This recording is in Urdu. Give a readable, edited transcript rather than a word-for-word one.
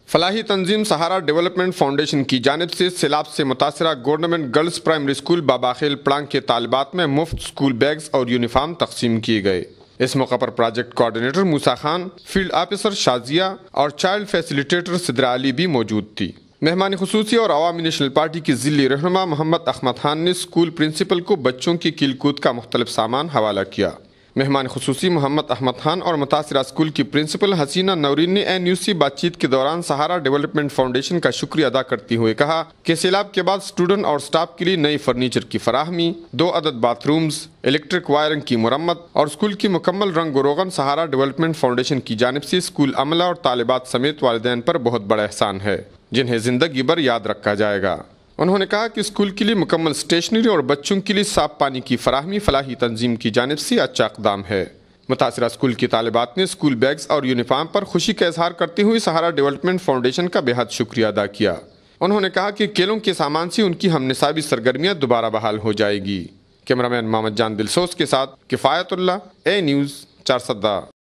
فلاحی تنظیم سہارا ڈیولپمنٹ فاؤنڈیشن کی جانب سے سیلاب سے متاثرہ government girls primary school Babakhel Parang کے طالبات میں مفت اسکول بیگز اور یونیفارم تقسیم کیے گئے۔ اس موقع پر project coordinator Musa Khan, field officer Shazia اور چائلڈ فیسیلیٹیٹر صدرا علی بھی موجود تھی۔ مہمان خصوصی اور عوامی نیشنل پارٹی کی ضلعی رہنما محمد احمد خان نے اسکول پرنسپل کو بچوں کی کھیل کود کا مختلف سامان حوالہ کیا۔ مہمان خصوصی محمد احمد خان اور متاثرہ اسکول کی پرنسپل حسینہ نورین نے NUC بات چیت کے دوران سہارا ڈیولپمنٹ فاؤنڈیشن کا شکریہ ادا کرتے ہوئے کہا کہ سیلاب کے بعد اسٹوڈنٹ اور سٹاف کے لیے نئی فرنیچر کی فراہمی، 2 عدد باتھ رومز، الیکٹرک وائرنگ کی مرمت اور اسکول کی مکمل رنگ و روغن سہارا ڈیولپمنٹ فاؤنڈیشن کی جانب سے اسکول عملہ اور طالبات سمیت والدین پر بہت بڑا احسان ہے، جنہیں زندگی بھر یاد رکھا جائے گا۔ انہوں نے کہا کہ اسکول کے لیے مکمل اسٹیشنری اور بچوں کے لیے صاف پانی کی فراہمی فلاحی تنظیم کی جانب سے اچھا اقدام ہے۔ متاثرہ اسکول کی طالبات نے اسکول بیگز اور یونیفارم پر خوشی کا اظہار کرتے ہوئے سہارا ڈیولپمنٹ فاؤنڈیشن کا بے حد شکریہ ادا کیا۔ انہوں نے کہا کہ کھیلوں کے سامان سے ان کی ہم نصابی سرگرمیاں دوبارہ بحال ہو جائے گی۔ کیمرامین محمد جان دلسوز کے ساتھ کفایت اللہ، اے نیوز، چارسدہ۔